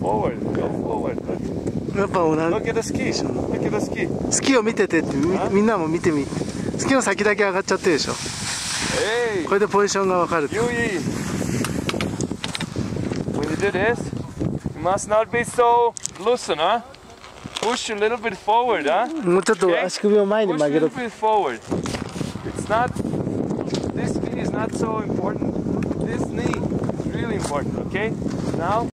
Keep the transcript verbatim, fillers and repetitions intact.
forward. Go forward. やっぱ同 Look at the ski. Look at the ski. じスキーを見ててってみみんなも見てみスキーの先だけ上がっちゃってるでしょ Hey. これでポジションがわかる Yui. When you do this, you must not be so loosen, huh? Push a little bit forward, huh? もうちょっと足首を前に Push 曲 a げろ little bit forward. It's not. This knee is not so important. This knee is really important. Okay. Now.